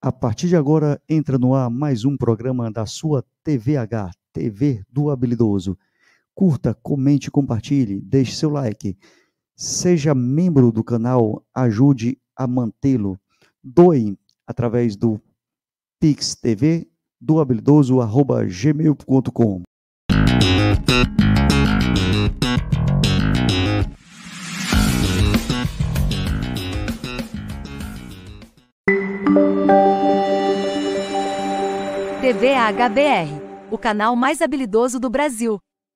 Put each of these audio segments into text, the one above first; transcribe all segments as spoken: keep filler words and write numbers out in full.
A partir de agora, entra no ar mais um programa da sua T V H, T V do Habilidoso. Curta, comente, compartilhe, deixe seu like. Seja membro do canal, ajude a mantê-lo. Doe através do pix t v do habilidoso arroba gmail ponto com. T V H B R, o canal mais habilidoso do Brasil.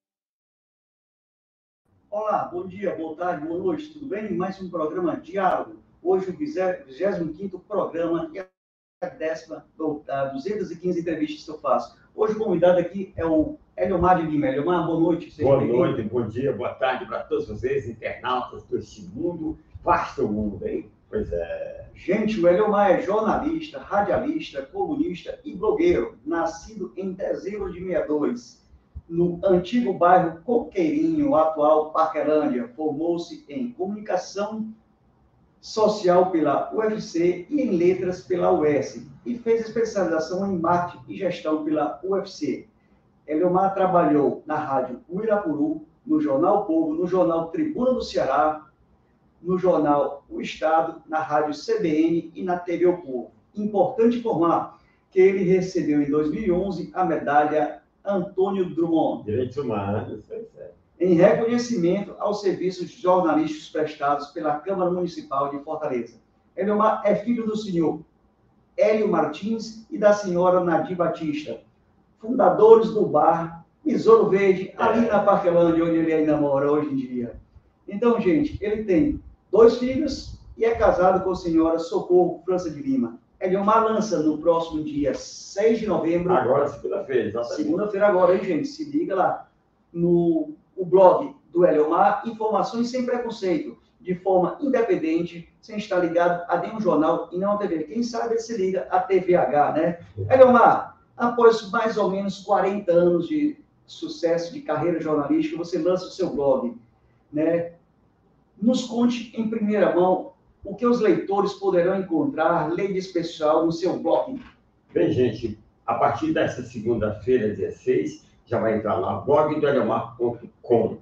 Olá, bom dia, boa tarde, boa noite, tudo bem? Mais um programa Diálogo. Hoje o vigésimo quinto programa e a décima, duzentas e quinze entrevistas que eu faço. Hoje o convidado aqui é o Eliomar de Lima. Eliomar, boa noite. Boa noite, bom dia, boa tarde para todos vocês, internautas deste mundo, vasto mundo, hein? Pois é. Gente, o Eliomar é jornalista, radialista, colunista e blogueiro, nascido em dezembro de sessenta e dois, no antigo bairro Coqueirinho, atual Parquelândia. Formou-se em comunicação social pela U F C e em letras pela U E S, e fez especialização em marketing e gestão pela U F C. Eliomar trabalhou na rádio Uirapuru, no Jornal Povo, no Jornal Tribuna do Ceará, no jornal O Estado, na rádio C B N e na T V O Povo. Importante informar que ele recebeu em dois mil e onze a medalha Antônio Drummond. Direitos Humanos, pois é. Em reconhecimento aos serviços jornalísticos prestados pela Câmara Municipal de Fortaleza. Eliomar é filho do senhor Hélio Martins e da senhora Nadir Batista, fundadores do bar Besouro Verde, ali na Parquelândia, onde ele ainda mora hoje em dia. Então, gente, ele tem dois filhos e é casado com a senhora Socorro França de Lima. Eliomar lança no próximo dia seis de novembro. Agora, segunda-feira, exatamente. Segunda-feira agora, hein, gente? Se liga lá no o blog do Eliomar, Informações Sem Preconceito, de forma independente, sem estar ligado a nenhum jornal e não a T V. Quem sabe ele se liga a T V H, né? Eliomar, após mais ou menos quarenta anos de sucesso de carreira jornalística, você lança o seu blog, né? Nos conte em primeira mão o que os leitores poderão encontrar, lei de especial, no seu blog. Bem, gente, a partir dessa segunda-feira, dezesseis, já vai entrar lá, blog do eliomar ponto com.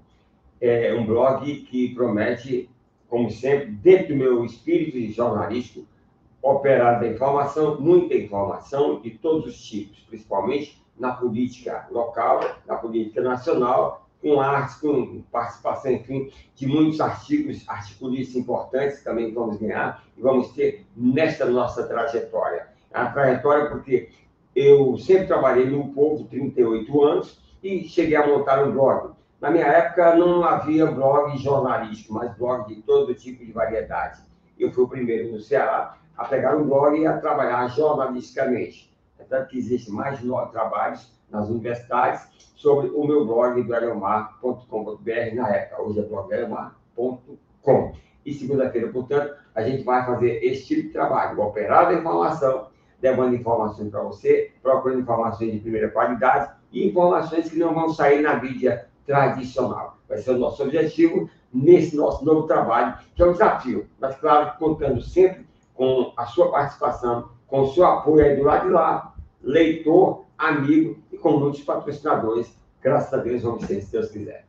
É um blog que promete, como sempre, dentro do meu espírito de jornalístico, operar da informação, muita informação de todos os tipos, principalmente na política local, na política nacional, com artes, com participação, enfim, de muitos artigos, articulistas importantes também que vamos ganhar e vamos ter nesta nossa trajetória. A trajetória porque eu sempre trabalhei no Povo, trinta e oito anos, e cheguei a montar um blog. Na minha época não havia blog jornalístico, mas blog de todo tipo de variedade. Eu fui o primeiro no Ceará a pegar um blog e a trabalhar jornalisticamente. É tanto que existem mais de nove trabalhos nas universidades sobre o meu blog do eliomar ponto com ponto br na época. Hoje é blog eliomar ponto com. E segunda-feira, portanto, a gente vai fazer esse tipo de trabalho, operar a informação, levando informações para você, procurando informações de primeira qualidade e informações que não vão sair na mídia tradicional. Vai ser o nosso objetivo nesse nosso novo trabalho, que é um desafio, mas claro, contando sempre com a sua participação, com o seu apoio aí do lado de lá, leitor, amigo e com muitos patrocinadores. Graças a Deus vamos ter, se Deus quiser.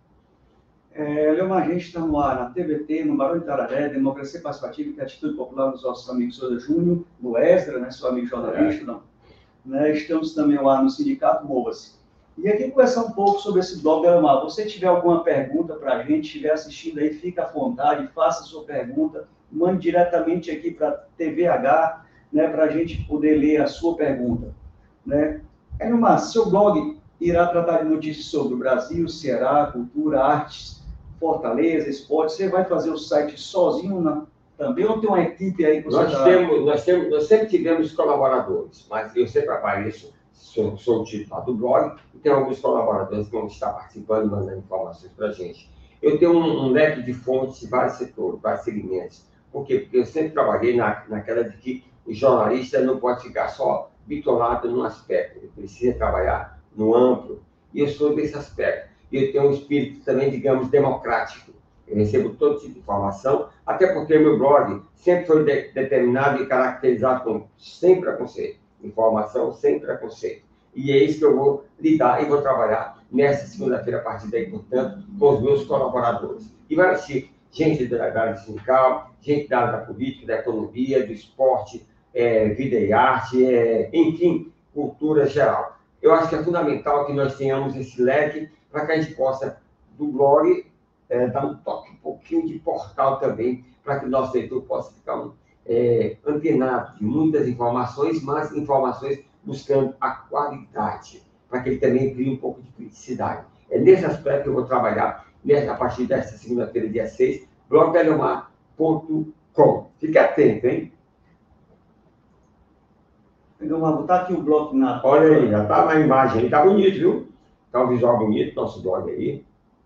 É, Eliomar, a gente está no ar na T V T, no Barão de Tararé, Democracia Participativa, que é a Atitude Popular dos nossos amigos Souza Júnior, no Esdra, né, seu amigo jornalista, é. não. Né, estamos também lá no Sindicato Mova-se. E aqui conversar um pouco sobre esse blog, Eliomar. Se você tiver alguma pergunta para a gente, estiver assistindo aí, fica à vontade, faça a sua pergunta, mande diretamente aqui para a T V H, né, para a gente poder ler a sua pergunta. Né? Eliomar, seu blog irá tratar de notícias sobre o Brasil, Ceará, cultura, artes, Fortaleza, esporte. Você vai fazer o site sozinho na... também ou tem uma equipe aí que você nós, tá... temos, nós, temos, nós sempre tivemos colaboradores, mas eu sempre apareço, sou, sou o titular do blog, e tem alguns colaboradores que vão estar participando, mandando informações para a gente. Eu tenho um, um leque de fontes de vários setores, vários segmentos. Por quê? Porque eu sempre trabalhei na, naquela de que o jornalista não pode ficar só bitolado num aspecto, ele precisa trabalhar no amplo, e eu sou desse aspecto. E eu tenho um espírito também, digamos, democrático. Eu recebo todo tipo de informação, até porque meu blog sempre foi de, determinado e caracterizado com sem preconceito. Informação sem preconceito. E é isso que eu vou lidar e vou trabalhar nesta segunda-feira, a partir daí, portanto, com os meus colaboradores. E vai assistir gente da área sindical, gente da área da política, da economia, do esporte, é, vida e arte, é, enfim, cultura geral. Eu acho que é fundamental que nós tenhamos esse leque para que a gente possa, do blog, é, dar um toque, um pouquinho de portal também, para que o nosso leitor possa ficar um, é, antenado de muitas informações, mas informações buscando a qualidade, para que ele também crie um pouco de criticidade. É nesse aspecto que eu vou trabalhar a partir desta segunda-feira, dia seis, blog eliomar ponto com. Fique atento, hein? Eliomar, vou botar aqui o bloco na... Olha aí, já está na imagem aí, tá bonito, viu? Tá um visual bonito, nosso blog aí.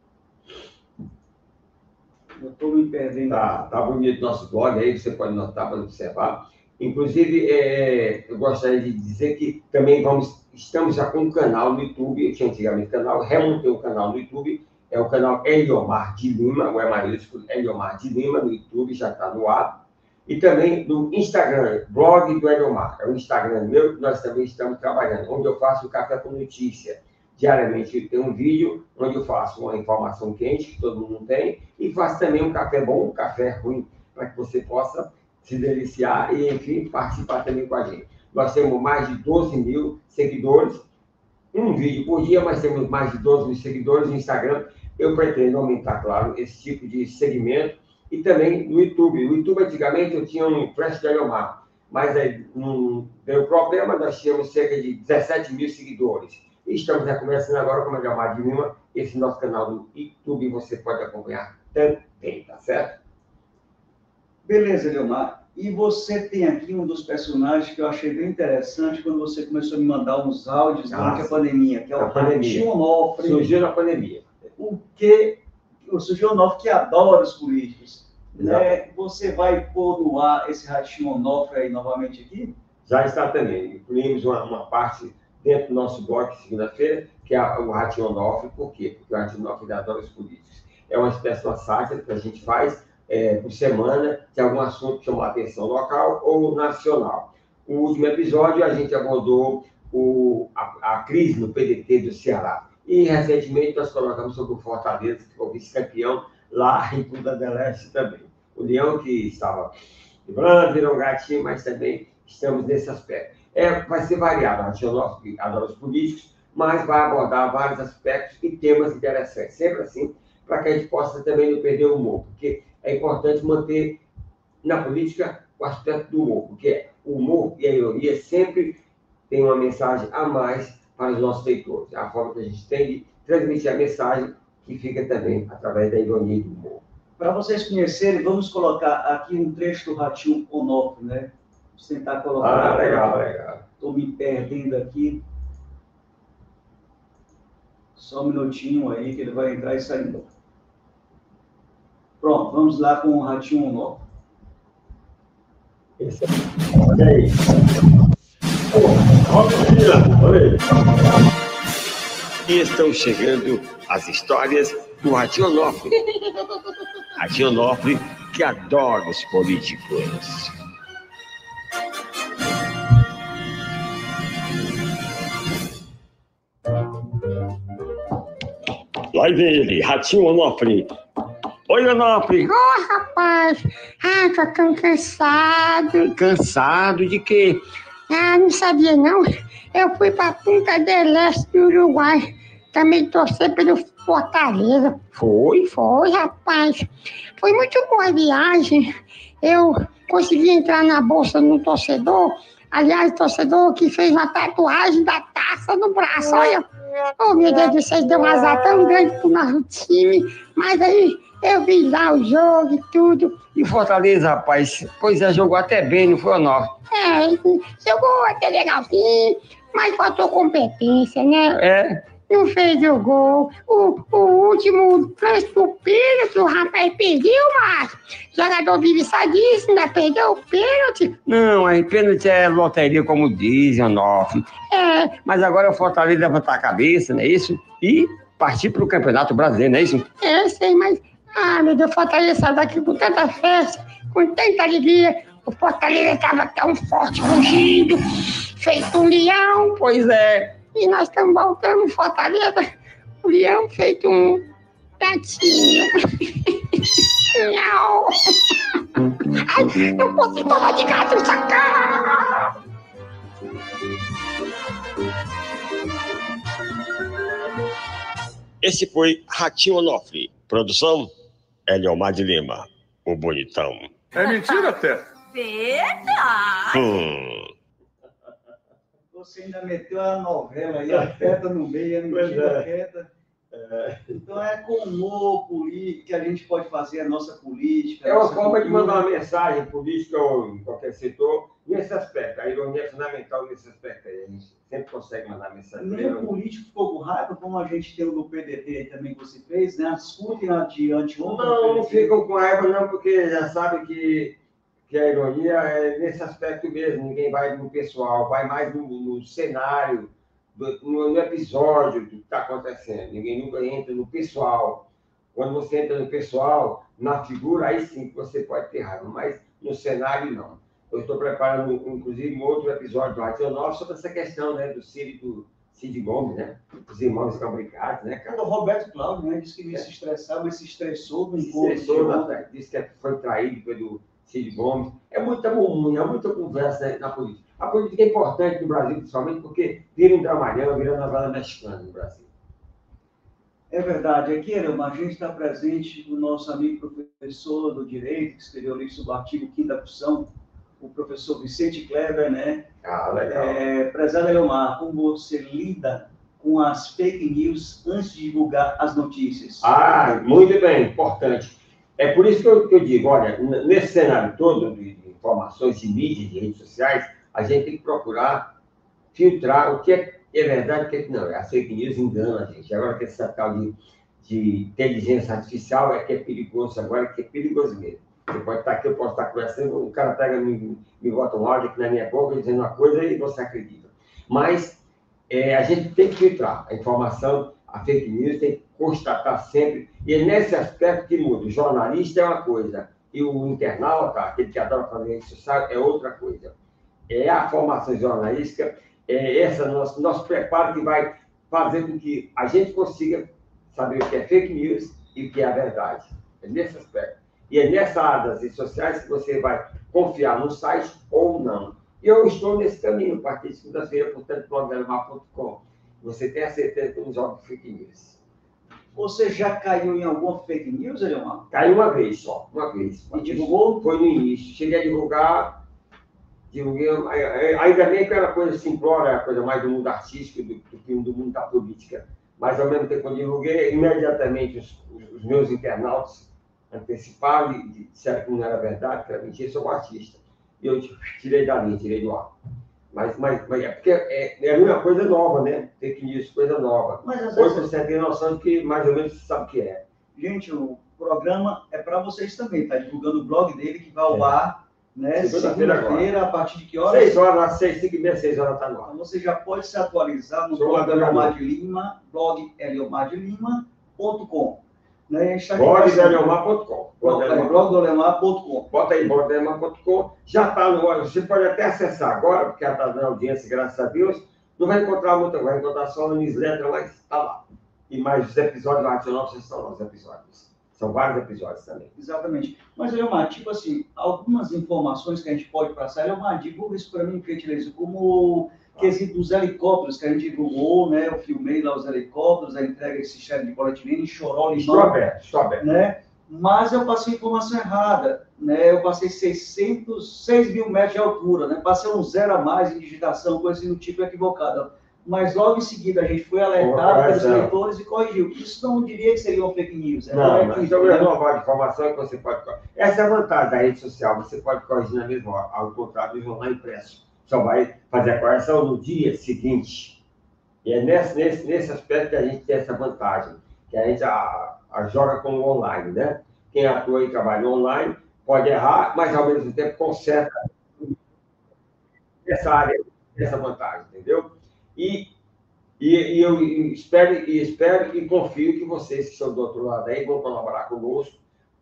Eu estou me perdendo. Tá, tá bonito nosso blog aí, você pode notar para observar. Inclusive, é, eu gostaria de dizer que também vamos, estamos já com um canal no YouTube, eu tinha antigamente canal, remontei um canal no YouTube, é o canal Eliomar de Lima, o é maiúsculo, Eliomar de Lima, no YouTube, já está no ar. E também no Instagram, blog do Eliomar, é o Instagram meu, que nós também estamos trabalhando, onde eu faço o Café com Notícia. Diariamente tem um vídeo onde eu faço uma informação quente, que todo mundo tem, e faço também um café bom, um café ruim, para que você possa se deliciar e, enfim, participar também com a gente. Nós temos mais de doze mil seguidores, um vídeo por dia, mas temos mais de doze mil seguidores no Instagram. Eu pretendo aumentar, claro, esse tipo de segmento. E também no YouTube. No YouTube, antigamente, eu tinha um Flash de Eliomar, mas aí não deu problema, nós tínhamos cerca de dezessete mil seguidores. E estamos já começando agora com o Eliomar de Lima, esse nosso canal do YouTube, você pode acompanhar também, tá certo? Beleza, Eliomar. E você tem aqui um dos personagens que eu achei bem interessante quando você começou a me mandar uns áudios durante ah, a pandemia, que é o Ratinho Onofre. Surgiu na pandemia. O que surgiu o Onofre que adora os políticos. Né? Você vai pôr no ar esse Ratinho Onofre aí novamente aqui? Já está também. Incluímos uma, uma parte dentro do nosso blog, segunda-feira, que é o Ratinho Onofre. Por quê? Porque o Ratinho Onofre adora os políticos. É uma espécie de uma sátira que a gente faz É, por semana, de algum assunto que chamou a atenção local ou nacional. No último episódio, a gente abordou o, a, a crise no P D T do Ceará. E, recentemente, nós colocamos sobre o Fortaleza, que foi vice-campeão lá em Punta del Este também. O Leão, que estava vibrando, virou um gatinho, mas também estamos nesse aspecto. É, vai ser variado, a Ratinho Onofre adora os políticos, mas vai abordar vários aspectos e temas interessantes. Sempre assim, para que a gente possa também não perder o humor, porque é importante manter na política o aspecto do humor, porque o humor e a ironia sempre tem uma mensagem a mais para os nossos leitores. É a forma que a gente tem de transmitir a mensagem que fica também através da ironia e do humor. Para vocês conhecerem, vamos colocar aqui um trecho do Ratinho Onofre, né? Vamos tentar colocar. Ah, legal, legal. Estou me perdendo aqui. Só um minutinho aí que ele vai entrar e sair. Pronto, vamos lá com o Ratinho Onofre. Esse é... Olha aí. Olha aí. E estão chegando as histórias do Ratinho Onofre. Ratinho Onofre, que adora os políticos. Lá vem ele, Ratinho Onofre. Oi, Onofre. Ô, oh, rapaz. Ah, tô tão cansado. Cansado de quê? Ah, não sabia, não. Eu fui pra Punta del Este do Uruguai. Também torcer pelo Fortaleza. Foi? Foi, rapaz. Foi muito boa a viagem. Eu consegui entrar na bolsa no torcedor. Aliás, torcedor que fez uma tatuagem da taça no braço. Olha. Oh, meu Deus do céu, deu um azar tão grande pro nosso time. Mas aí... eu vi lá o jogo e tudo. E Fortaleza, rapaz, pois é, jogou até bem, não foi, Onofre? É, jogou até legalzinho, mas faltou competência, né? É. Não fez o gol. O, o último lance do pênalti, o rapaz perdeu, mas o jogador vive sadíssimo, ainda perdeu o pênalti. Não, aí pênalti é loteria, como dizem, Onofre. É. Mas agora o Fortaleza levantar a cabeça, não é isso? E partir para o Campeonato Brasileiro, não é isso? É, sei, mas Ah, meu Deus, Fortaleza saiu daqui com tanta festa, com tanta alegria. O Fortaleza estava tão forte, rugindo, feito um leão, pois é. E nós estamos voltando, Fortaleza, o leão feito um gatinho. Miau. Ai, não consigo falar de gato, sacanagem. Esse foi Ratinho Onofre. Produção, Eliomar de Lima, o bonitão. É mentira, Té? Verdade. Hum. Você ainda meteu a novela aí, a Teta no meio, a mentira é. Teta. É. Então é com humor político que a gente pode fazer a nossa política. É uma nossa forma cultura. de mandar uma mensagem política ou em qualquer setor nesse aspecto. A ironia é fundamental nesse aspecto aí. A gente sempre consegue mandar mensagem. Nenhum político ficou com raiva, como a gente tem o do P D T também que você fez, né? Discutem adiante ontem. Não, não ficam com raiva não, porque já sabe que, que a ironia é nesse aspecto mesmo. Ninguém vai no pessoal, vai mais no, no cenário, do, no, no episódio do que está acontecendo. Ninguém nunca entra no pessoal. Quando você entra no pessoal, na figura, aí sim que você pode ter raiva, mas no cenário não. Eu estou preparando, inclusive, um outro episódio do Ratinho Onofre sobre essa questão, né, do Cid, do Cid Gomes, né? Os irmãos fabricados, né? O Roberto Cláudio, né? Disse que ele é. se estressava, ele se estressou no se encontro. Estressou, né? Disse que foi traído pelo Cid Gomes. É muita murmúria, é muita conversa, né, na política. A política é importante no Brasil, principalmente, porque vira um dramalhão, vira novela mexicana no Brasil. É verdade. Aqui, Eliomar, a gente está presente o nosso amigo professor do Direito, que escreveu ali sobre o artigo quinta opção, o professor Vicente Kleber, né? Ah, legal. É, prezado Eliomar, como você lida com as fake news antes de divulgar as notícias? Ah, muito bem, importante. É por isso que eu, que eu digo, olha, nesse cenário todo de informações de mídia, de redes sociais, a gente tem que procurar filtrar o que é, é verdade e o que é que não é. A fake news engana a gente. Agora que essa tal de, de inteligência artificial é que é perigoso agora, que é perigoso mesmo. Você pode estar aqui, eu posso estar conversando, o cara pega, me, me bota um áudio aqui na minha boca, dizendo uma coisa e você acredita. Mas é, a gente tem que filtrar a informação, a fake news, tem que constatar sempre. E é nesse aspecto que muda. O jornalista é uma coisa, e o internauta, aquele que adora fazer rede social, é outra coisa. É a formação jornalística, é esse nosso, nosso preparo que vai fazer com que a gente consiga saber o que é fake news e o que é a verdade. É nesse aspecto. E é nessa área das redes sociais que você vai confiar no site ou não. E eu estou nesse caminho, a partir de segunda-feira, portanto, blog eliomar ponto com. Você tem a certeza que eu não jogo fake news. Você já caiu em alguma fake news, Eliomar? Caiu uma vez só, uma vez. E divulgou? Foi no início. Cheguei a divulgar, divulguei, ainda bem que era coisa simplória, era coisa mais do mundo artístico do, do que do mundo da política. Mas, ao mesmo tempo que eu divulguei, imediatamente os, os meus internautas anteciparam e disseram que não era verdade, que era mentira, eu sou um artista. E eu tirei da linha, tirei do ar. Mas, mas, mas é porque é, é uma coisa nova, né? Fake news, coisa nova. Mas às Hoje vezes... você tem noção de que mais ou menos você sabe o que é. Gente, o programa é para vocês também, tá divulgando o blog dele que vai ao é. ar, né? Segunda-feira, segunda-feira, a partir de que horas? Seis horas, seis, cinco e meia, seis horas está no ar. Então você já pode se atualizar no blog Eliomar de Lima, blog eliomar de lima ponto com. Né? blog eliomar ponto com. blog do eliomar ponto com. Bota aí, blog do eliomar ponto com. Já está no ar. Você pode até acessar agora, porque já está dando audiência, graças a Deus. Não vai encontrar muita, vai encontrar só no newsletter, mas está lá. E mais os episódios do Ratinho Onofre estão nos episódios. São vários episódios também. Exatamente. Mas, Eliomar, tipo assim, algumas informações que a gente pode passar. Eliomar, divulga isso para mim, por gentileza, como o quesito dos helicópteros que a gente divulgou, né? Eu filmei lá os helicópteros, a entrega desse chefe de coletilene, chorou, Estou aberto, estou aberto. Né? Mas eu passei informação errada, né? Eu passei seiscentos, seis mil metros de altura, né? Passei um zero a mais em digitação, coisa assim do tipo equivocada. Mas logo em seguida a gente foi alertado pelos leitores e corrigiu. Isso não diria que seria uma fake news. É não, mas então é uma nova informação que você pode corrigir. Essa é a vantagem da rede social, você pode corrigir na mesma hora, ao contrário do jornal impresso. Só vai fazer a correção no dia seguinte. E é nesse, nesse, nesse aspecto que a gente tem essa vantagem, que a gente a, a joga como online, né? Quem atua e trabalha online pode errar, mas ao mesmo tempo conserta essa área, essa vantagem, entendeu? E, e, e eu espero, e espero e confio que vocês que estão do outro lado aí vão colaborar conosco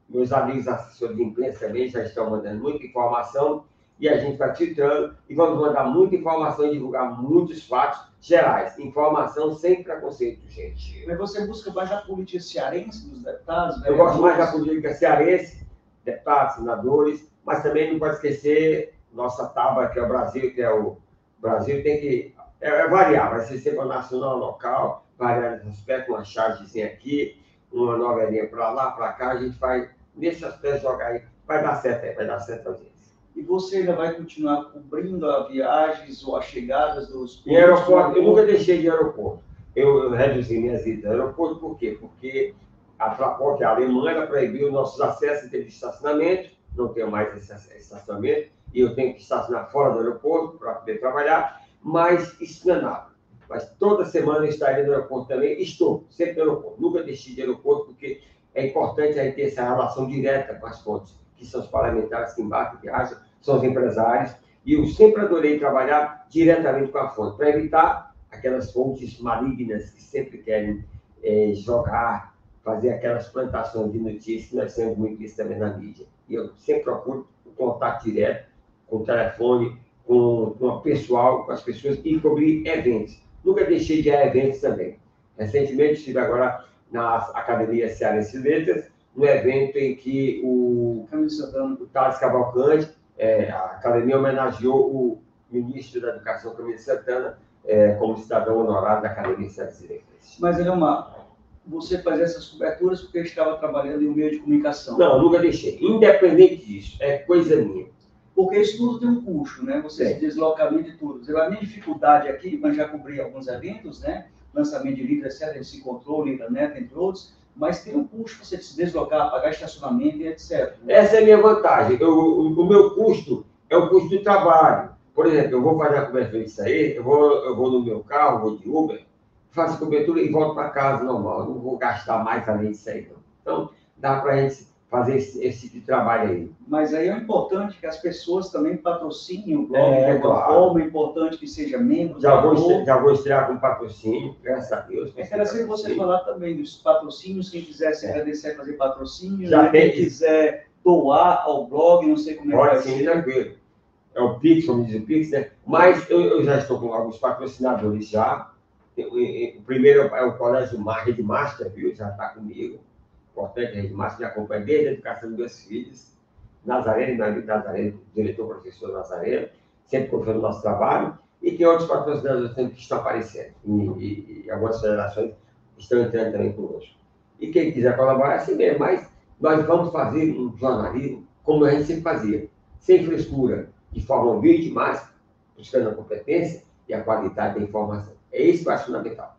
meus amigos assessores de imprensa também já estão mandando muita informação, e a gente vai filtrando e vamos mandar muita informação e divulgar muitos fatos gerais. Informação sem preconceito, gente. Mas você busca mais a política cearense dos deputados? Eu gosto mais da política cearense, deputados, senadores, mas também não pode esquecer nossa tábua, que é o Brasil, que é o Brasil tem que é, é variar, vai ser sempre nacional, local, variar nesse aspecto, uma chargezinha aqui, uma novelinha para lá, para cá, a gente vai, nesse aspecto, jogar aí, vai dar certo aí, vai dar certo a gente. E você ainda vai continuar cobrindo as viagens ou as chegadas dos... Em aeroporto, eu nunca deixei de aeroporto. Eu, eu reduzi minhas idas ao aeroporto, por quê? Porque a Fraport, que é a Alemanha, proibiu nossos acessos em termos de estacionamento, não tenho mais esse estacionamento, e eu tenho que estacionar fora do aeroporto para poder trabalhar, mas isso não é nada. Mas toda semana eu estaria no aeroporto também, estou sempre no aeroporto, nunca deixei de aeroporto, porque é importante a gente ter essa relação direta com as fontes, que são os parlamentares que embarcam, que viajam, são os empresários, e eu sempre adorei trabalhar diretamente com a fonte, para evitar aquelas fontes malignas que sempre querem é, jogar, fazer aquelas plantações de notícias que nós temos muito isso também na mídia. E eu sempre procuro o contato direto, com o telefone, com, com o pessoal, com as pessoas, e cobrir eventos. Nunca deixei de ir a eventos também. Recentemente estive agora na Academia Cearense de Letras, um evento em que o, o Thales Cavalcante, é, a Academia homenageou o ministro da Educação, Camilo Santana, é, como cidadão honorário da Academia Cearense de Letras. Mas, Eliomar, você faz essas coberturas porque estava trabalhando em um meio de comunicação? Não, nunca deixei. Independente disso, é coisa minha. Porque isso tudo tem um custo, né? Você se deslocamento e tudo. A minha dificuldade aqui, mas já cobri alguns eventos, né? Lançamento de livro, etcétera, se encontrou, Lidanet, entre outros, mas tem um custo você se deslocar, pagar estacionamento e etcétera. Essa é a minha vantagem. Eu, o, o meu custo é o custo do trabalho. Por exemplo, eu vou fazer a cobertura disso aí, eu vou, eu vou no meu carro, vou de Uber, faço cobertura e volto para casa normal. Eu não vou gastar mais além disso aí, não. Então, dá para a gente fazer esse, esse tipo de trabalho aí. Mas aí é importante que as pessoas também patrocinem o blog, é, de alguma claro. forma, é importante que seja membro. Já vou, estrear, já vou estrear com patrocínio, graças a Deus. É interessante você falar também dos patrocínios, quem quiser se agradecer a fazer patrocínio, já né? tem... Quem quiser doar ao blog, não sei como é que vai ser. Pode sim, tranquilo. É o Pix, como diz o Pix, né? Mas eu, eu já estou com alguns patrocinadores já. O primeiro é o Colégio Rede Master, viu? Já está comigo. Importante, a Rede Master me acompanha desde a educação dos meus filhos. Nazareno, meu amigo Nazareno, diretor, professor Nazareno, sempre confiando no nosso trabalho. E tem outros patrocinadores também que estão aparecendo. E, e, e algumas federações estão entrando também conosco. E quem quiser colaborar, é assim mesmo. Mas nós vamos fazer um jornalismo como a gente sempre fazia. Sem frescura, de forma humilde, mas buscando a competência e a qualidade da informação. É isso que eu acho fundamental.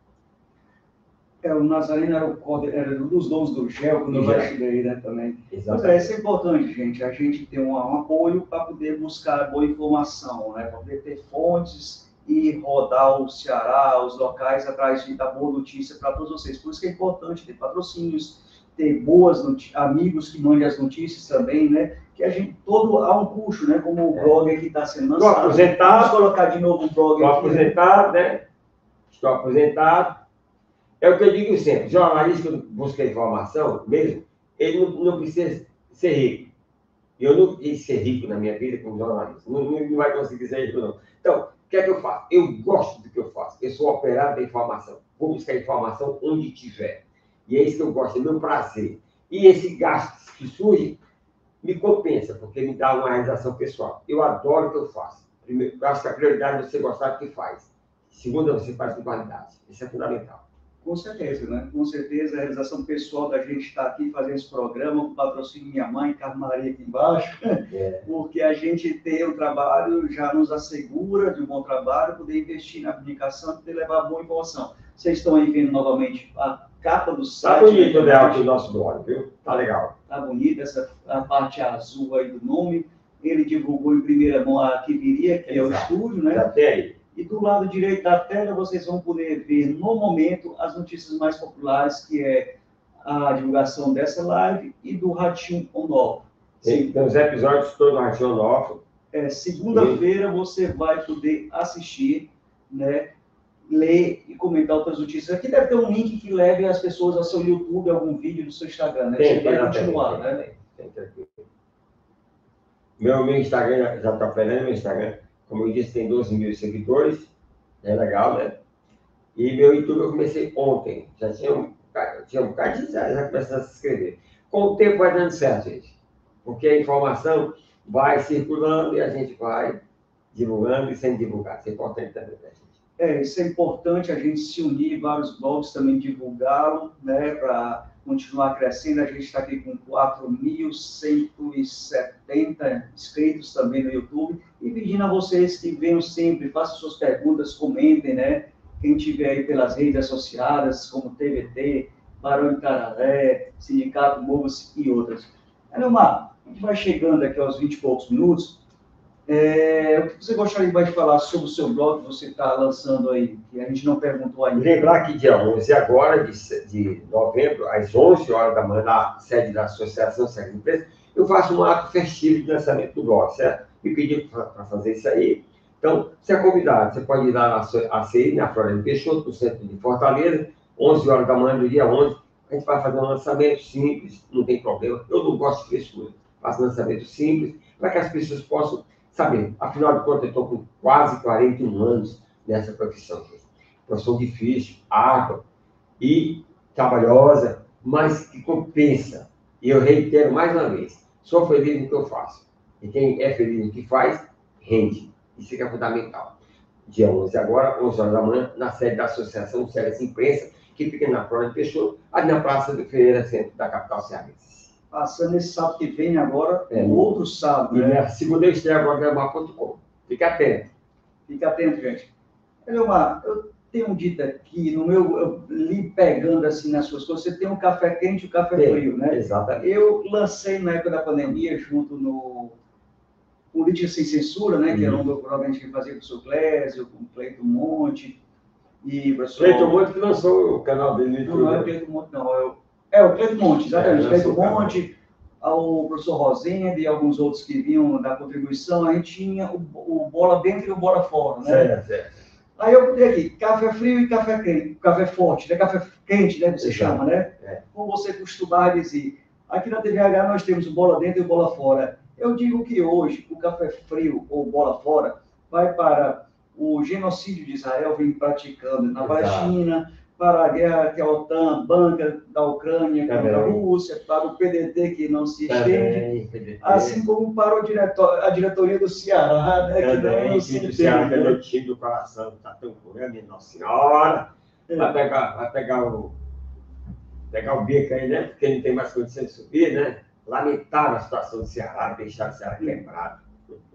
É, o Nazareno era, o, era um dos donos do G E L, quando eu cheguei, né, também. Mas é, isso é importante, gente, a gente ter um, um apoio para poder buscar boa informação, né, para poder ter fontes e rodar o Ceará, os locais, atrás de, da boa notícia para todos vocês. Por isso que é importante ter patrocínios, ter boas amigos que mandem as notícias também, né, que a gente, todo, há um custo, né, como o blog aqui está sendo lançado. Estou aposentado. Vamos colocar de novo o blog Estou aqui. aposentado, né, estou aposentado. É o que eu digo sempre, jornalista que busca informação, mesmo, ele não, não precisa ser rico. Eu não quis ser rico na minha vida como jornalista. Não, não vai conseguir ser rico, não. Então, o que é que eu faço? Eu gosto do que eu faço. Eu sou operário da informação. Vou buscar informação onde tiver. E é isso que eu gosto, é meu prazer. E esse gasto que surge me compensa, porque me dá uma realização pessoal. Eu adoro o que eu faço. Primeiro, eu acho que a prioridade é você gostar do que faz. Segunda, você faz com qualidade. Isso é fundamental. Com certeza, né? Com certeza, a realização pessoal da gente estar aqui fazendo esse programa, com o patrocínio minha mãe, Carmen Maria aqui embaixo, é. Porque a gente ter um trabalho já nos assegura de um bom trabalho, poder investir na comunicação e poder levar boa informação. Vocês estão aí vendo novamente a capa do site. Tá bonito o layout do nosso blog, viu? Tá legal. Tá bonito essa a parte azul aí do nome. Ele divulgou em primeira mão a que viria, que Exato. É o estúdio, né? Já tem aí. E do lado direito da tela, vocês vão poder ver, no momento, as notícias mais populares, que é a divulgação dessa live e do Ratinho On-Off. Tem os episódios todos do Ratinho On-Off. É, segunda-feira você vai poder assistir, né, ler e comentar outras notícias. Aqui deve ter um link que leve as pessoas ao seu YouTube, algum vídeo do seu Instagram, né? Tem, Você vai tem, continuar, tem, né? Tem, tem, tem. Meu, meu Instagram já está operando, meu Instagram, como eu disse, tem doze mil seguidores, é legal, né? E meu YouTube eu comecei ontem, já tinha um, tinha um bocado de já, já começando a se inscrever. Com o tempo vai dando certo, gente, porque a informação vai circulando e a gente vai divulgando e sendo divulgado. Isso é importante também para a gente. É, isso é importante, a gente se unir, vários blogs também divulgá-lo, né, para continuar crescendo. A gente está aqui com quatro mil cento e setenta inscritos também no YouTube. E pedindo a vocês que venham sempre, façam suas perguntas, comentem, né? Quem tiver aí pelas redes associadas, como T V T, Barão de Cararé, Sindicato Movas e outras. Adelmar, a gente vai chegando aqui aos vinte e poucos minutos. É, o que você gostaria de falar sobre o seu blog que você está lançando aí, que a gente não perguntou ainda? Lembrar que dia onze agora, de, de novembro, às onze horas da manhã, na sede da Associação Sede de Empresas, eu faço um ato festivo de lançamento do blog, certo? Me pediram para fazer isso aí. Então, você é convidado, você pode ir lá na A C I, na Floresta Peixoto, no centro de Fortaleza, onze horas da manhã do dia onze, a gente vai fazer um lançamento simples, não tem problema. Eu não gosto de frescura, faço lançamento simples, para que as pessoas possam saber. Afinal de contas, eu estou com quase quarenta e um anos nessa profissão. Profissão difícil, árdua e trabalhosa, mas que compensa. E eu reitero mais uma vez, sou feliz no que eu faço. E quem é feliz no que faz, rende. Isso é fundamental. Dia onze agora, onze horas da manhã, na sede da Associação Cearense de Imprensa, que fica na Floresta Peixoto, ali na Praça do Ferreira, centro da capital cearense. Passando esse sábado que vem agora, é, o outro sábado, e né? na segunda eu estreio agora no Adelmar ponto com. Fica atento. Fica atento, gente. Adelmar, eu tenho dito aqui, no meu, eu li pegando assim nas suas coisas, você tem um café quente e um café tem, frio, né? Exatamente. Eu lancei na época da pandemia, junto no Política Sem Censura, né? Uhum. Que era um do programa que a gente fazia com o seu Clésio, com o Cleiton Monte. E o professor... Cleiton Monte que lançou o canal dele no YouTube. Não, não é o Cleiton Monte, não. É o, é, o Cleiton Monte, exatamente. É, Cleiton Monte, ao professor Rosende e alguns outros que vinham da contribuição, a gente tinha o, o bola dentro e o bola fora, né? Certo, certo. Aí eu botei aqui, café frio e café quente, café forte, né? Café quente, né? Você Exato. chama, né? É. Como você costuma dizer. Aqui na T V H nós temos o bola dentro e o bola fora. Eu digo que hoje o café frio ou bola fora vai para o genocídio de Israel vem praticando na Palestina, para a guerra que a OTAN banca da Ucrânia contra a Rússia, para o P D T que não se estende, Também, assim como para o diretor, a diretoria do Ceará, né, Também, que não se entende. O Ceará né? é meu time do coração, está tão curando, Nossa Senhora. É. Vai pegar, vai pegar o pegar o bico aí, né? Porque não tem mais condição de subir, né? Lamentável a situação do Ceará, deixar o Ceará quebrado.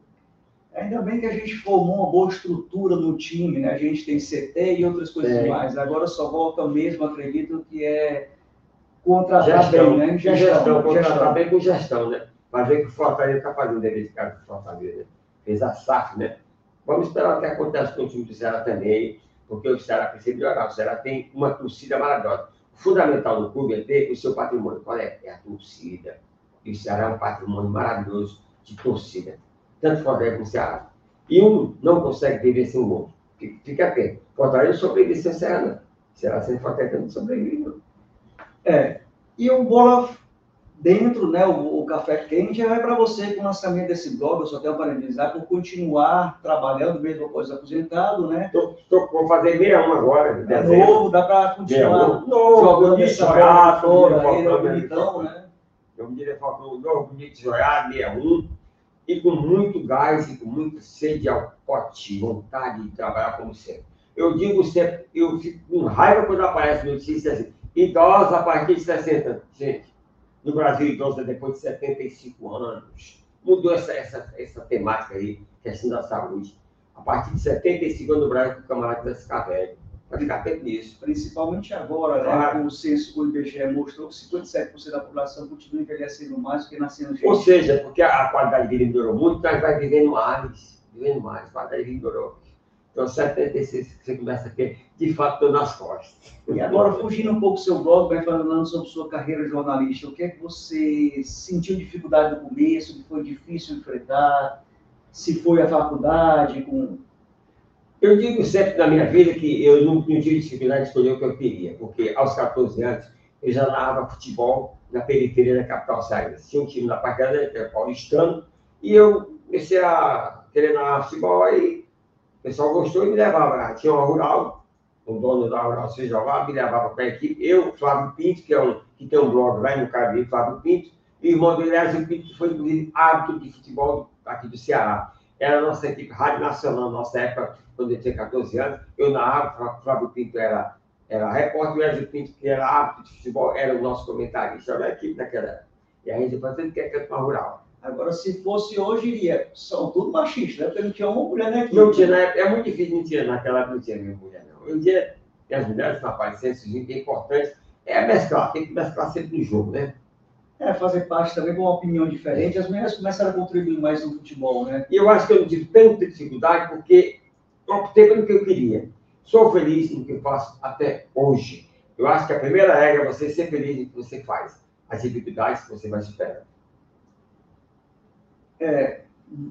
Ainda bem que a gente formou uma boa estrutura no time, né? A gente tem C T e outras coisas é. mais. Agora só volta mesmo, acredito, que é contratar gestão, bem, né? Gestão, gestão contratar bem com gestão, né? Mas ver que o Fortaleza está fazendo dever de casa do Fortaleza. Fez a S A F, né? Vamos esperar o que acontece com o time do Ceará também, porque o Ceará precisa melhorar. O Ceará tem uma torcida maravilhosa. O fundamental do clube é ter o seu patrimônio. Qual é? É a torcida. E o Ceará é um patrimônio maravilhoso de torcida. Tanto Fortaleza como Ceará. E um não consegue viver sem o outro. Fica atento. Fortaleza sobrevive sem o Ceará, não. Ceará sem Fortaleza não sobrevive, não. É. E o bola dentro, né, o, o café quente, é para você com o lançamento desse blog, eu só tenho a parabenizar por continuar trabalhando, mesmo após aposentado, né? Tô, tô, vou fazer sessenta e um agora, de é novo, dá para continuar novo, jogando essa bola toda aí, né, bonitão, né? Eu me diria, faltou novo, bonito, joiado, sessenta e um, e com muito gás e com muita sede ao pote, vontade de trabalhar como sempre. Eu digo sempre, eu fico com raiva quando aparece notícia assim, idosos a partir de sessenta anos. Gente, no Brasil, idosos depois de setenta e cinco anos. Mudou essa, essa, essa temática aí, questão da saúde. A partir de setenta e cinco anos no Brasil, o camarada vai ficar velho. Vai ficar tempo nisso. Principalmente agora, claro. né? O censo do I B G E mostrou que cinquenta e sete por cento da população continua envelhecendo mais do que nascendo gente. Ou seja, porque a, a qualidade de vida melhorou muito, então a gente vai vivendo mais. Vivendo mais, a qualidade de vida melhorou. Então, setenta e seis, você começa a ter, de fato, estou nas costas. E agora, fugindo um pouco do seu blog, vai falando sobre sua carreira de jornalista, o que é que você sentiu dificuldade no começo, que foi difícil enfrentar, se foi a faculdade, com... Eu digo sempre na minha vida que eu não, não tive dificuldade de escolher o que eu queria, porque aos quatorze anos eu já narrava futebol na periferia da capital cearense. Tinha um time na Parquelândia, que era paulistano, e eu comecei a querer narrar futebol e o pessoal gostou e me levava. Tinha uma rural, o dono da rural Seja me levava para a equipe. Eu, Flávio Pinto, que, é um, que tem um blog lá no Caribe, Flávio Pinto, e o irmão dele, Ezio Pinto, que foi, inclusive, árbitro de futebol aqui do Ceará. Era a nossa equipe Rádio Nacional, nossa época, quando eu tinha quatorze anos. Eu narrava, Flávio Pinto era, era repórter, o Ezio Pinto, que era árbitro de futebol, era o nosso comentarista. Era a equipe daquela época. E a gente depois ele quer cantar uma rural. Agora, se fosse hoje, iria. São tudo machistas, né? Porque não tinha uma mulher na equipe. Não tinha, na época, é muito difícil, não tinha, naquela época não tinha nenhuma mulher, não. Hoje em dia, as mulheres estão aparecendo, isso é importante. É mesclar, tem que mesclar sempre no jogo, né? É, fazer parte também com uma opinião diferente. As mulheres começaram a contribuir mais no futebol, né? E eu acho que eu não tive tanta dificuldade porque eu optei pelo que eu queria. Sou feliz no que eu faço até hoje. Eu acho que a primeira regra é você ser feliz no que você faz. As dificuldades que você vai superando. É,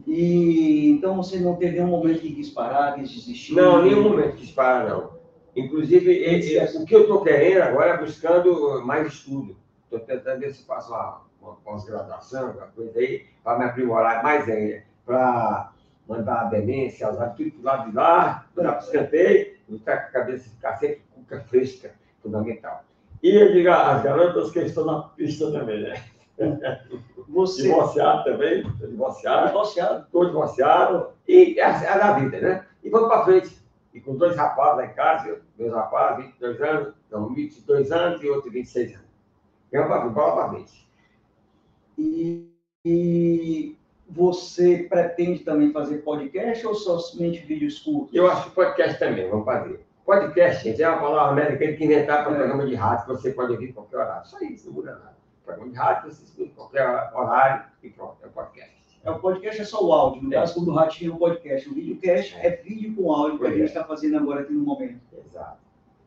e então você não teve nenhum momento que quis parar, quis desistir? Não, nenhum momento quis parar, não. Inclusive, e, e, o que eu estou querendo agora é buscando mais estudo. Estou tentando ver se faço uma, uma pós-graduação, alguma coisa aí, para me aprimorar mais ainda, para mandar a demência, as tudo do lado de lá, para o escanteio, e estar com a cabeça ficar sempre cuca fresca, fundamental. E eu digo às garotas que estão na pista também, né? Você... Divorciado também, estou divorciado. Divorciado? Estou divorciado, e é, é da vida, né? E vamos para frente. E com dois rapazes lá em casa, meus rapazes, vinte e dois anos, não, vinte e dois anos e outro vinte e seis anos. E vamos para bola para frente. E, e você pretende também fazer podcast ou somente vídeos curtos? Eu acho que podcast também, vamos fazer. Podcast, gente, é uma palavra americana que inventaram para um é. programa de rádio que você pode ouvir em qualquer horário. Só isso, não muda nada. Programa de rádio, você escuta em qualquer horário e pronto, é o podcast. É, o podcast é só o áudio, no caso, quando o Ratinho é um podcast. O videocast é vídeo com áudio, que a gente está fazendo agora aqui no momento. Exato.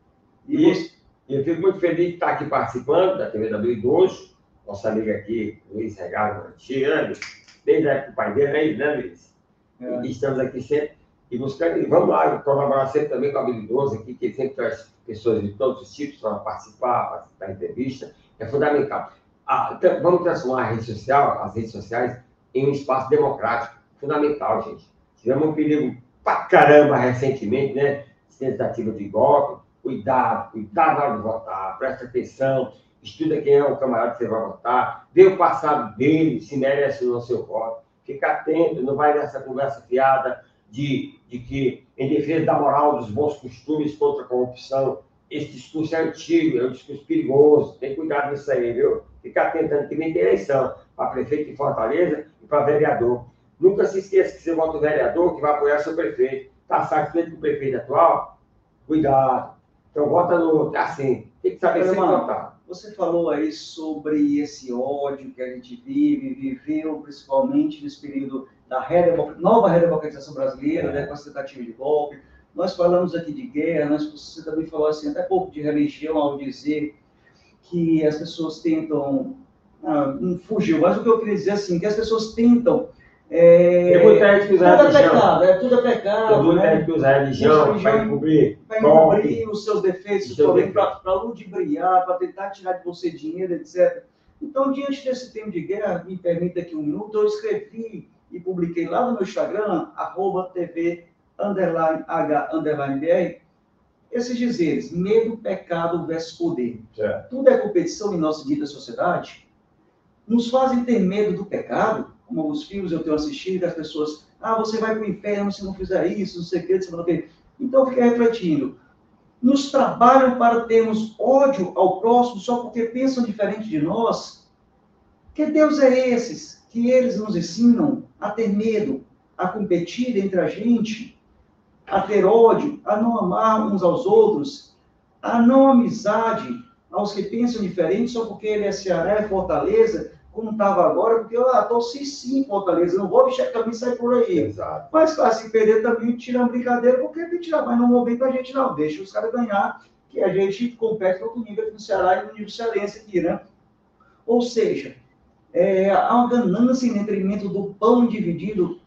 E, e você... eu fico muito feliz de estar aqui participando da T V W Idoso, nosso amigo aqui, Luiz Regalo Mantiano, desde a época do pai dele, aí, né, Luiz? É. E estamos aqui sempre, e buscando, e vamos lá, colaborar sempre também com a Habilidoso aqui, que sempre traz pessoas de todos os tipos para participar, participar da entrevista, é fundamental. Ah, então, vamos transformar a rede social, as redes sociais, em um espaço democrático, fundamental, gente. Tivemos um perigo pra caramba recentemente, né? Tentativa de golpe. Cuidado, cuidado na hora de votar, presta atenção, estuda quem é o camarada que você vai votar, vê o passado dele, se merece ou não seu voto. Fica atento, não vai nessa conversa fiada de, de que, em defesa da moral, dos bons costumes contra a corrupção. Esse discurso é antigo, é um discurso perigoso, tem cuidado nisso aí, viu? Fica atento, ano que vem tem eleição para prefeito de Fortaleza e para vereador. Nunca se esqueça que você vota o vereador que vai apoiar seu prefeito. Está satisfeito com o prefeito atual? Cuidado. Então, vota no outro. É assim, tem que saber sempre votar. Você falou aí sobre esse ódio que a gente vive, viveu principalmente nesse período da nova redemocratização brasileira, é. né, com a tentativa de golpe. Nós falamos aqui de guerra, nós, você também falou assim, até pouco de religião, ao dizer que as pessoas tentam... Ah, não fugiu, mas o que eu queria dizer assim, que as pessoas tentam... É, tem muita gente que usa tudo religião. É pecado, é, tudo é pecado. Tem muita gente que usa religião para encobrir. Para encobrir os seus defeitos, para ludibriar, para tentar tirar de você dinheiro, etcétera. Então, diante desse tema de guerra, me permita aqui um minuto, eu escrevi e publiquei lá no meu Instagram, arroba tv, underline, h, underline, br, esses dizeres, medo, pecado versus poder. Certo. Tudo é competição em nossa dita sociedade. Nos fazem ter medo do pecado, como alguns filmes eu tenho assistido, que as pessoas, ah, você vai para o inferno se não fizer isso, não sei o que, não sei o que. Então, eu fiquei refletindo. Nos trabalham para termos ódio ao próximo só porque pensam diferente de nós? Que Deus é esses que eles nos ensinam a ter medo, a competir entre a gente, a ter ódio, a não amar uns aos outros, a não amizade aos que pensam diferente só porque ele é Ceará, é Fortaleza, como estava agora, porque eu ah, torci sim em Fortaleza, não vou mexer a camisa e sair por aí. Exato. Mas, claro, se perder também, tira uma brincadeira, porque tem que tirar, mas não vou bem com a gente não, deixa os caras ganhar, que a gente compete no outro nível aqui no Ceará e no nível cearense aqui, né? Ou seja, é, há uma ganância em detrimento do pão dividido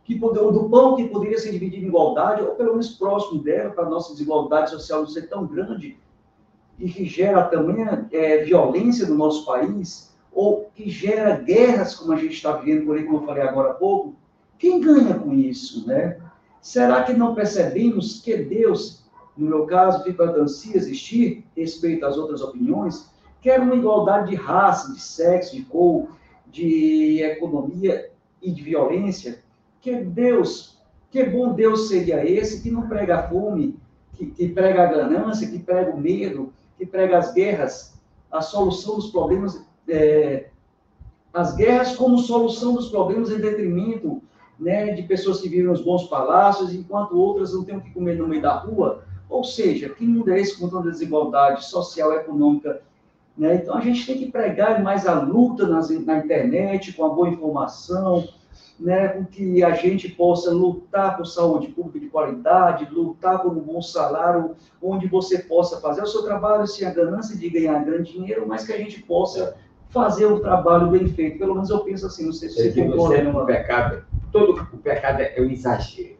que poder, do pão que poderia ser dividido em igualdade, ou pelo menos próximo dela, para a nossa desigualdade social não ser tão grande, e que gera também é, violência no nosso país, ou que gera guerras, como a gente está vivendo por aí, como eu falei agora há pouco, quem ganha com isso, né? Será que não percebemos que Deus, no meu caso, fica se existir, respeito às outras opiniões, quer uma igualdade de raça, de sexo, de cor, de economia e de violência? Que Deus, que bom Deus seria esse que não prega a fome, que, que prega a ganância, que prega o medo, que prega as guerras, a solução dos problemas, é, as guerras como solução dos problemas em detrimento, né, de pessoas que vivem nos bons palácios, enquanto outras não têm o que comer no meio da rua. Ou seja, que mundo é esse com tanta desigualdade social e econômica? Né? Então, a gente tem que pregar mais a luta nas, na internet, com a boa informação, né, com que a gente possa lutar por saúde pública de qualidade, lutar por um bom salário, onde você possa fazer o seu trabalho sem a ganância de ganhar grande dinheiro, mas que a gente possa fazer um trabalho bem feito. Pelo menos eu penso assim, não sei se você concorda. O pecado, todo o pecado é o exagero.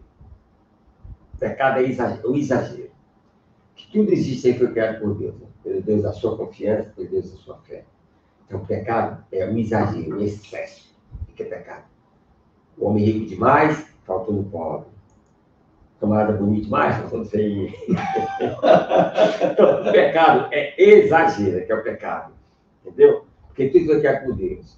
O pecado é exagero, o exagero. Que tudo existe aí foi criado por Deus, né? Pelo Deus da sua confiança, pelo Deus da sua fé. Então, o pecado é o exagero, o excesso. O que é pecado? O homem rico demais, faltou no pobre. Camarada bonito demais, faltou no feio. Então, o pecado é exagero, que é o pecado. Entendeu? Porque tudo foi criado por Deus.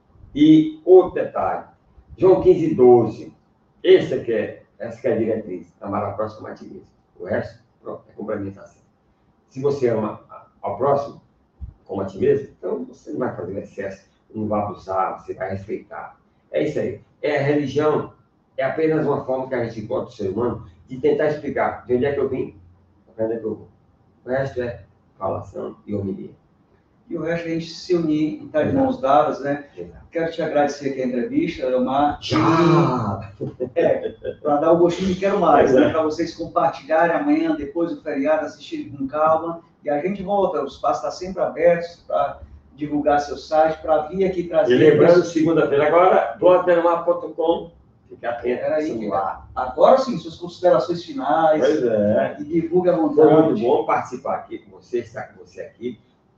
E outro detalhe, João quinze, doze. Esse aqui é, essa que é a diretriz. Amar ao próximo como a ti mesmo. O resto, pronto, é complementação. Se você ama ao próximo como a ti mesmo, então você não vai fazer excesso, não vai abusar, você vai respeitar. É isso aí. É, a religião é apenas uma forma que a gente encontra o ser humano de tentar explicar de onde é que eu vim, para onde é que eu vou. O resto é falação e homilia. E o resto é a gente se unir e estar de mãos dadas, né? Exato. Quero te agradecer aqui a entrevista, Elmar. Já! É, para dar o gostinho de quero mais, né? Para vocês compartilharem amanhã, depois do feriado, assistirem com calma. E a gente volta, o espaço está sempre aberto para divulgar seu site, para vir aqui trazer... E lembrando, segunda-feira agora, blog elmar ponto com, fique atento Era ao aí, celular. agora sim, suas considerações finais. Pois é. E divulgue à vontade. Foi muito bom participar aqui com você, estar com você aqui.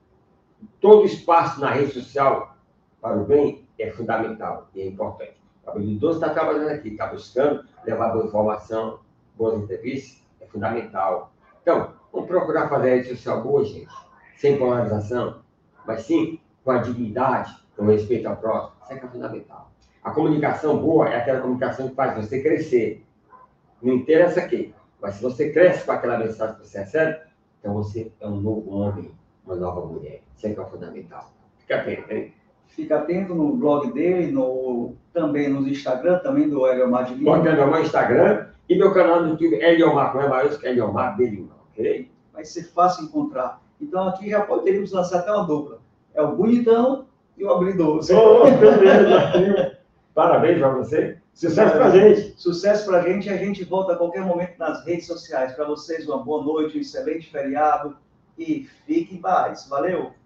Todo espaço na rede social para o bem é fundamental e é importante. O habilidoso está trabalhando aqui, está buscando levar boa informação, boas entrevistas, é fundamental. Então, vamos procurar fazer a rede social boa, gente, sem polarização, mas sim com a dignidade, com respeito ao próximo. Isso é que é fundamental. A comunicação boa é aquela comunicação que faz você crescer. Não interessa quem, mas se você cresce com aquela mensagem que você recebe, então você é um novo homem, uma nova mulher. Isso é que é fundamental. Fica atento, hein? Fica atento no blog dele, no, também no Instagram, também do Eliomar de Lima. Blog Eliomar no Instagram e meu canal no YouTube, Eliomar, com é maiúsculo, Eliomar de Lima, ok? Vai ser fácil encontrar. Então aqui já poderíamos lançar até uma dupla. É o bonitão e o habilidoso. Oh, beleza. Parabéns para você. Sucesso para a gente. Sucesso para a gente e a gente volta a qualquer momento nas redes sociais. Para vocês, uma boa noite, um excelente feriado e fique em paz. Valeu!